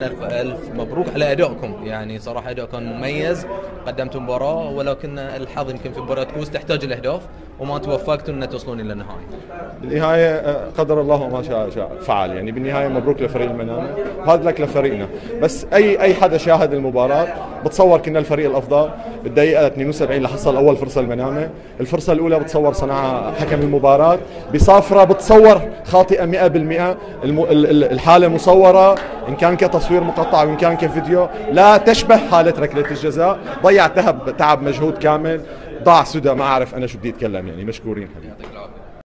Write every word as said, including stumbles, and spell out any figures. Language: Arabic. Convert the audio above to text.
ألف ألف مبروك على أدائكم، يعني صراحة أداء كان مميز، قدمتوا مباراة ولكن الحظ يمكن في مباراة كوس تحتاج الأهداف وما توفقتوا أن تصلون إلى النهاية. بالنهاية قدر الله وما شاء شاء فعل، يعني بالنهاية مبروك لفريق المنامة، وهذا لك لفريقنا. بس أي أي حدا شاهد المباراة بتصور كنا الفريق الأفضل. بالدقيقة اثنين وسبعين لحصل أول فرصة المنامة، الفرصة الأولى بتصور صنعها حكم المباراة بصافرة بتصور خاطئة مئة بالمئة، الحالة مصورة إن كان كتصوير مقطع وإن كان كفيديو لا تشبه حالة ركلة الجزاء. ضيع تعب تعب مجهود كامل، ضاع سدى، ما أعرف أنا شو بدي أتكلم، يعني مشكورين حبيبي.